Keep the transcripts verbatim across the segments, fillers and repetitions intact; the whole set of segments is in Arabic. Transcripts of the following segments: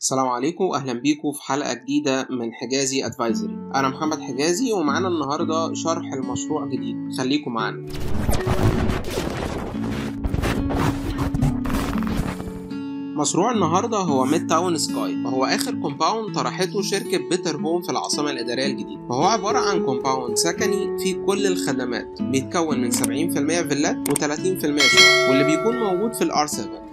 السلام عليكم واهلا بيكم في حلقه جديده من حجازي ادفايزري. انا محمد حجازي ومعانا النهارده شرح المشروع جديد، خليكم معانا. مشروع النهارده هو ميد تاون سكاي، وهو اخر كومباوند طرحته شركه بيتر هوم في العاصمه الاداريه الجديده. وهو عباره عن كومباوند سكني فيه كل الخدمات، بيتكون من سبعين في المية فيلات وثلاثين في المية شقق، واللي بيكون موجود في الار سبعة.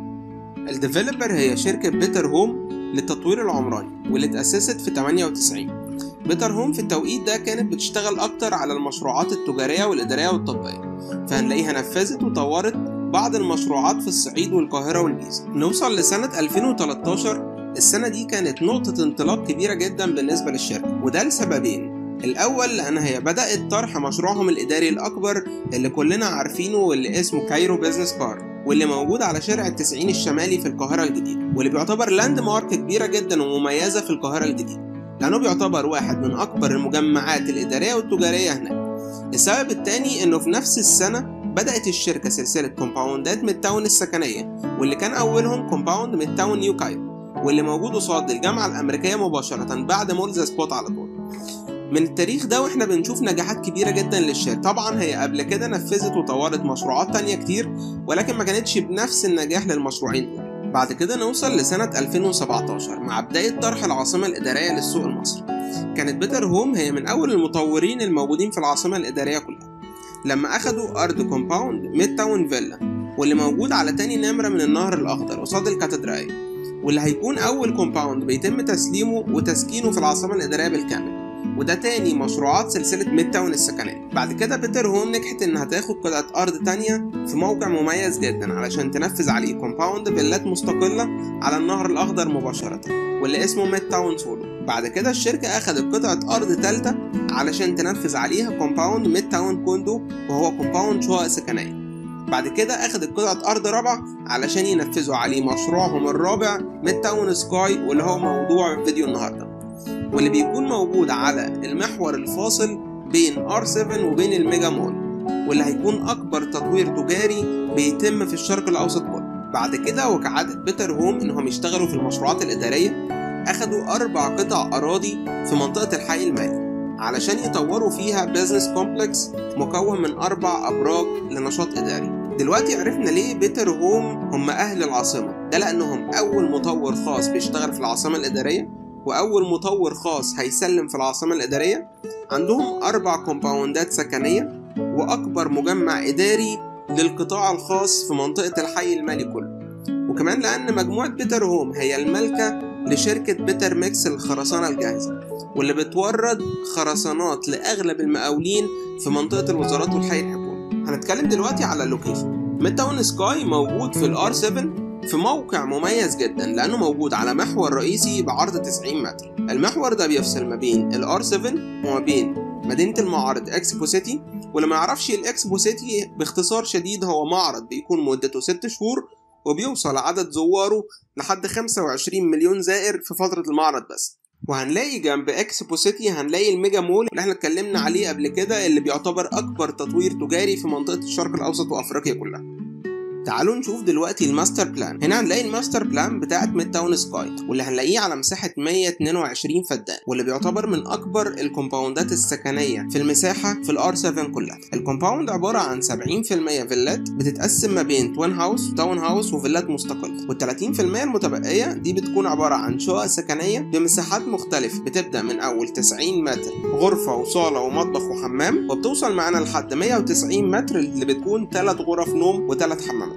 الديفلوبر هي شركة بيتر هوم للتطوير العمراني، واللي اتأسست في ثمانية وتسعين. بيتر هوم في التوقيت ده كانت بتشتغل أكتر على المشروعات التجارية والإدارية والتطبيقية، فهنلاقيها نفذت وطورت بعض المشروعات في الصعيد والقاهرة والجيزة. نوصل لسنة ألفين وتلتاشر، السنة دي كانت نقطة انطلاق كبيرة جدا بالنسبة للشركة، وده لسببين. الأول لأن هي بدأت طرح مشروعهم الإداري الأكبر اللي كلنا عارفينه، واللي اسمه كايرو بيزنس بارك، واللي موجود على شارع التسعين الشمالي في القاهرة الجديدة، واللي بيعتبر لاند مارك كبيرة جدا ومميزة في القاهرة الجديدة، لأنه بيعتبر واحد من أكبر المجمعات الإدارية والتجارية هناك. السبب الثاني إنه في نفس السنة بدأت الشركة سلسلة كومباوندات ميد تاون السكنية، واللي كان أولهم كومباوند ميد تاون نيو كايرو، واللي موجود قصاد الجامعة الأمريكية مباشرة بعد مول ذا سبوت على طول. من التاريخ ده واحنا بنشوف نجاحات كبيرة جدا للشركة. طبعا هي قبل كده نفذت وطورت مشروعات تانية كتير، ولكن ما كانتش بنفس النجاح للمشروعين دول. بعد كده نوصل لسنة ألفين وسبعتاشر مع بداية طرح العاصمة الإدارية للسوق المصري. كانت بيتر هوم هي من أول المطورين الموجودين في العاصمة الإدارية كلها، لما أخدوا أرض كومباوند ميد تاون فيلا، واللي موجود على تاني نمرة من النهر الأخضر قصاد الكاتدرائية، واللي هيكون أول كومباوند بيتم تسليمه وتسكينه في العاصمة الإدارية بالكامل، وده تاني مشروعات سلسلة ميد تاون السكنية. بعد كده بيتر هوم نجحت انها تاخد قطعة ارض تانية في موقع مميز جدا علشان تنفذ عليه كومباوند فيلات مستقلة على النهر الاخضر مباشرة، واللي اسمه ميد تاون سولو. بعد كده الشركة اخدت قطعة ارض تالتة علشان تنفذ عليها كومباوند ميد تاون كوندو، وهو كومباوند شقق سكنية. بعد كده اخدت قطعة ارض رابعة علشان ينفذوا عليه مشروعهم الرابع ميد تاون سكاي، واللي هو موضوع فيديو النهارده، واللي بيكون موجود على المحور الفاصل بين ار سبعة وبين الميجا مول، واللي هيكون أكبر تطوير تجاري بيتم في الشرق الأوسط كله. بعد كده وكعادة بيتر هوم إنهم يشتغلوا في المشروعات الإدارية، أخدوا أربع قطع أراضي في منطقة الحي المالي علشان يطوروا فيها بيزنس كومبلكس مكون من أربع أبراج لنشاط إداري. دلوقتي عرفنا ليه بيتر هوم هم أهل العاصمة، ده لأنهم أول مطور خاص بيشتغل في العاصمة الإدارية، وأول مطور خاص هيسلم في العاصمة الإدارية. عندهم أربع كومباوندات سكنية، وأكبر مجمع إداري للقطاع الخاص في منطقة الحي المالي كله. وكمان لأن مجموعة بيتر هوم هي المالكة لشركة بيتر ميكس للخرسانة الجاهزة، واللي بتورد خرسانات لأغلب المقاولين في منطقة الوزارات والحي الحكومي. هنتكلم دلوقتي على اللوكيشن. ميد تاون سكاي موجود في الار سبعة في موقع مميز جدا، لأنه موجود على محور رئيسي بعرض تسعين متر. المحور ده بيفصل ما بين الار سبعة وما بين مدينة المعارض اكسبو سيتي. واللي ما يعرفش الاكسبو سيتي باختصار شديد، هو معرض بيكون مدته ست شهور وبيوصل عدد زواره لحد خمسة وعشرين مليون زائر في فترة المعرض بس. وهنلاقي جنب اكسبو سيتي هنلاقي الميجا مول اللي احنا اتكلمنا عليه قبل كده، اللي بيعتبر اكبر تطوير تجاري في منطقة الشرق الاوسط وافريقيا كلها. تعالوا نشوف دلوقتي الماستر بلان. هنا هنلاقي الماستر بلان بتاعت ميد تاون سكاي، واللي هنلاقيه على مساحة مية واتنين وعشرين فدان، واللي بيعتبر من أكبر الكومباوندات السكنية في المساحة في الار سبعة كلها. الكومباوند عبارة عن سبعين في المية فيلات بتتقسم ما بين توين هاوس وتاون هاوس وفيلات مستقلة، وال30% المتبقية دي بتكون عبارة عن شقق سكنية بمساحات مختلفة، بتبدأ من أول تسعين متر غرفة وصالة ومطبخ وحمام، وبتوصل معانا لحد مية وتسعين متر اللي بتكون ثلاث غرف نوم وثلاث حمامات.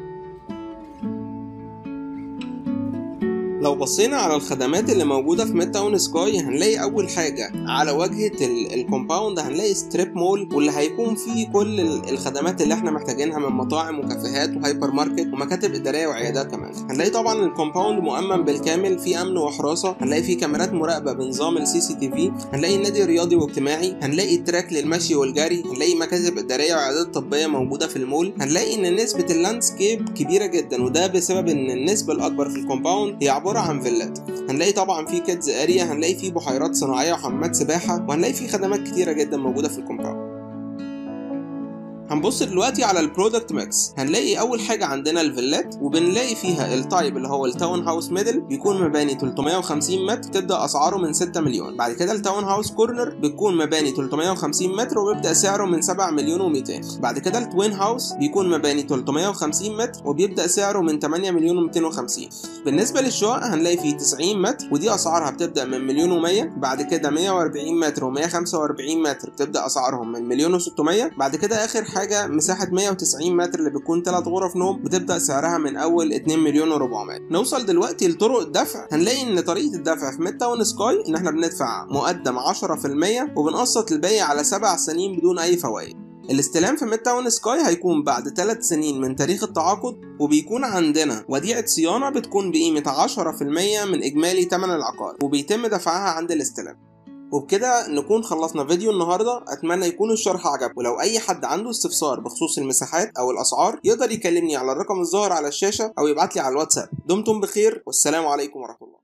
لو بصينا على الخدمات اللي موجودة في ميد تاون سكاي، هنلاقي أول حاجة على واجهة الكومباوند هنلاقي ستريب مول، واللي هيكون فيه كل الخدمات اللي احنا محتاجينها من مطاعم وكافيهات وهايبر ماركت ومكاتب إدارية وعيادات كمان. هنلاقي طبعا الكومباوند مؤمن بالكامل، فيه أمن وحراسة، هنلاقي فيه كاميرات مراقبة بنظام السي سي تي في، هنلاقي نادي رياضي واجتماعي، هنلاقي تراك للمشي والجري، هنلاقي مكاتب إدارية وعيادات طبية موجودة في المول. هنلاقي إن نسبة اللاندسكيب كبيرة جدا، وده بسبب إن النسبة الأكبر في الكومباوند هي عبارة عن فيلات. هنلاقي طبعا في كيدز اريا، هنلاقي في بحيرات صناعيه وحمامات سباحه، وهنلاقي في خدمات كتيره جدا موجوده في الكومباوند. هنبص دلوقتي على البرودكت ميكس. هنلاقي اول حاجه عندنا الفيلات، وبنلاقي فيها التايب اللي هو التاون هاوس ميدل بيكون مباني ثلاثمائة وخمسين متر، تبدا اسعاره من ستة مليون. بعد كده التاون هاوس كورنر بتكون مباني ثلاثمائة وخمسين متر وبيبدا سعره من سبعة مليون ومئتين. بعد كده التوين هاوس بيكون مباني ثلاثمائة وخمسين متر وبيبدا سعره من ثمانية مليون ومئتين وخمسين. بالنسبه للشقق هنلاقي فيه تسعين متر ودي اسعارها بتبدا من مليون ومية. بعد كده مئة وأربعين متر ومئة وخمسة وأربعين متر بتبدا اسعارهم من مليون وستمية. بعد كده اخر حاجه مساحه مئة وتسعين متر اللي بتكون ثلاث غرف نوم بتبدا سعرها من اول اتنين مليون وأربعمائة. نوصل دلوقتي لطرق الدفع. هنلاقي ان طريقه الدفع في ميد تاون سكاي ان احنا بندفع مقدم عشرة في المية وبنقسط الباقي على سبع سنين بدون اي فوائد. الاستلام في ميد تاون سكاي هيكون بعد ثلاث سنين من تاريخ التعاقد، وبيكون عندنا وديعة صيانة بتكون بقيمة عشرة في المية من إجمالي ثمن العقار وبيتم دفعها عند الاستلام. وبكده نكون خلصنا فيديو النهاردة. أتمنى يكون الشرح عجبكم، ولو أي حد عنده استفسار بخصوص المساحات أو الأسعار يقدر يكلمني على الرقم الظاهر على الشاشة أو يبعتلي على الواتساب. دمتم بخير والسلام عليكم ورحمة الله.